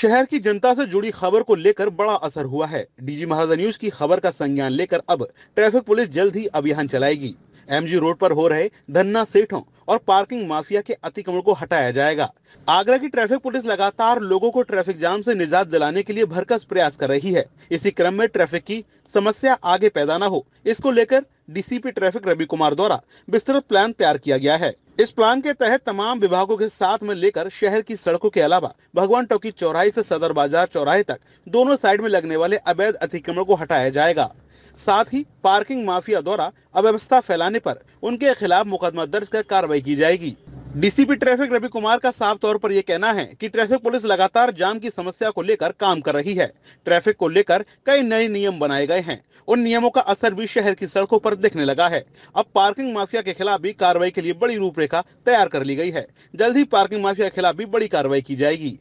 शहर की जनता से जुड़ी खबर को लेकर बड़ा असर हुआ है। डीजी महाराजा न्यूज की खबर का संज्ञान लेकर अब ट्रैफिक पुलिस जल्द ही अभियान चलाएगी। एमजी रोड पर हो रहे धन्ना सेठों और पार्किंग माफिया के अतिक्रमण को हटाया जाएगा। आगरा की ट्रैफिक पुलिस लगातार लोगों को ट्रैफिक जाम से निजात दिलाने के लिए भरसक प्रयास कर रही है। इसी क्रम में ट्रैफिक की समस्या आगे पैदा न हो, इसको लेकर डीसीपी ट्रैफिक रवि कुमार द्वारा विस्तृत प्लान तैयार किया गया है। इस प्लान के तहत तमाम विभागों के साथ में लेकर शहर की सड़कों के अलावा भगवान टॉकी चौराहे से सदर बाजार चौराहे तक दोनों साइड में लगने वाले अवैध अतिक्रमण को हटाया जाएगा। साथ ही पार्किंग माफिया द्वारा अव्यवस्था फैलाने पर उनके खिलाफ मुकदमा दर्ज कर कार्रवाई की जाएगी। डीसीपी ट्रैफिक रवि कुमार का साफ तौर पर यह कहना है कि ट्रैफिक पुलिस लगातार जाम की समस्या को लेकर काम कर रही है। ट्रैफिक को लेकर कई नए नियम बनाए गए हैं। उन नियमों का असर भी शहर की सड़कों पर दिखने लगा है। अब पार्किंग माफिया के खिलाफ भी कार्रवाई के लिए बड़ी रूपरेखा तैयार कर ली गई है। जल्द ही पार्किंग माफिया के खिलाफ भी बड़ी कार्रवाई की जाएगी।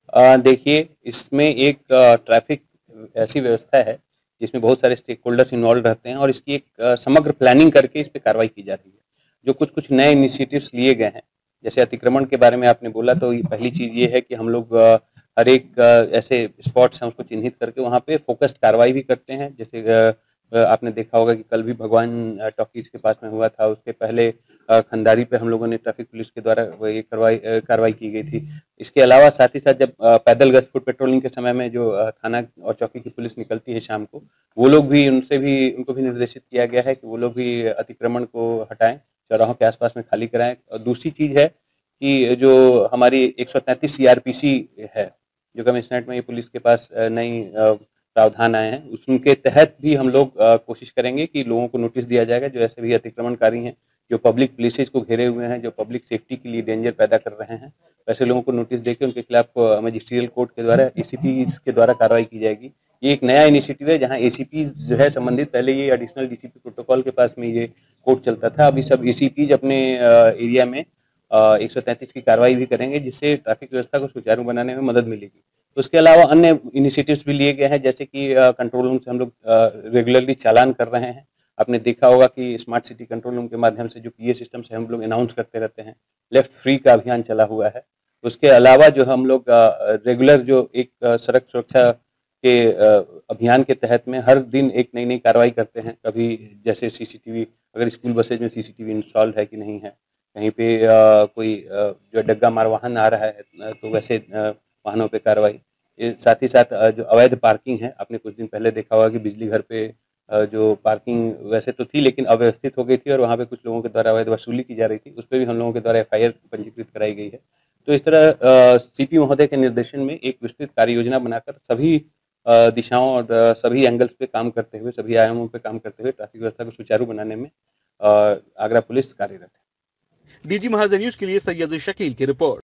देखिए, इसमें एक ट्रैफिक ऐसी व्यवस्था है जिसमें बहुत सारे स्टेक होल्डर्स इन्वॉल्व रहते हैं और इसकी एक समग्र प्लानिंग करके इस पे कार्रवाई की जा रही है। जो कुछ नए इनिशिएटिव्स लिए गए हैं, जैसे अतिक्रमण के बारे में आपने बोला, तो पहली चीज़ ये है कि हम लोग हर एक ऐसे स्पॉट्स हैं उसको चिन्हित करके वहाँ पे फोकस्ड कार्रवाई भी करते हैं। जैसे आपने देखा होगा कि कल भी भगवान टॉकीज के पास में हुआ था, उसके पहले खंडारी पे हम लोगों ने ट्रैफिक पुलिस के द्वारा ये कार्रवाई की गई थी। इसके अलावा साथ ही साथ जब पैदल गश्त फुट पेट्रोलिंग के समय में जो थाना और चौकी की पुलिस निकलती है शाम को, वो लोग भी उनको भी निर्देशित किया गया है कि वो लोग भी अतिक्रमण को हटाएं, चौराहों के आसपास में खाली कराएं। और दूसरी चीज़ है कि जो हमारी 133 सीआरपीसी है, जो कमिश्नरेट में ये पुलिस के पास नई प्रावधान आए हैं, उनके तहत भी हम लोग कोशिश करेंगे कि लोगों को नोटिस दिया जाएगा जो ऐसे भी अतिक्रमणकारी हैं, जो पब्लिक प्लेसेस को घेरे हुए हैं, जो पब्लिक सेफ्टी के लिए डेंजर पैदा कर रहे हैं, वैसे लोगों को नोटिस देकर उनके खिलाफ मजिस्ट्रियल कोर्ट के द्वारा एसीपी के द्वारा कार्रवाई की जाएगी। ये एक नया इनिशिएटिव है जहां एसीपी जो है संबंधित, पहले ये एडिशनल डीसीपी प्रोटोकॉल के पास में ये कोर्ट चलता था, अभी सब एसीपी अपने एरिया में 133 की कार्रवाई भी करेंगे, जिससे ट्रैफिक व्यवस्था को सुचारू बनाने में मदद मिलेगी। उसके अलावा अन्य इनिशिएटिव्स भी लिए गए हैं, जैसे कि कंट्रोल रूम से हम लोग रेगुलरली चालान कर रहे हैं। आपने देखा होगा कि स्मार्ट सिटी कंट्रोल रूम के माध्यम से जो पीए सिस्टम से हम लोग अनाउंस करते रहते हैं, लेफ्ट फ्री का अभियान चला हुआ है। उसके अलावा जो हम लोग रेगुलर जो एक सड़क सुरक्षा के अभियान के तहत में हर दिन एक नई नई कार्रवाई करते हैं। कभी जैसे सीसीटीवी, अगर स्कूल बसेज में सीसीटीवी इंस्टॉल्ड है कि नहीं है, कहीं पे कोई जो डग्गा मार वाहन आ रहा है तो वैसे वाहनों पे कार्रवाई। साथ ही साथ जो अवैध पार्किंग है, आपने कुछ दिन पहले देखा होगा कि बिजली घर पे जो पार्किंग वैसे तो थी लेकिन अव्यवस्थित हो गई थी और वहाँ पे कुछ लोगों के द्वारा अवैध वसूली की जा रही थी, उस पर भी हम लोगों के द्वारा एफआईआर पंजीकृत कराई गई है। तो इस तरह सीपी महोदय के निर्देशन में एक विस्तृत कार्य योजना बनाकर सभी दिशाओं और सभी एंगल्स पे काम करते हुए, सभी आयामों पे काम करते हुए ट्रैफिक व्यवस्था को सुचारू बनाने में आगरा पुलिस कार्यरत है। डीजी महाराजा न्यूज के लिए सैयद शकील की रिपोर्ट।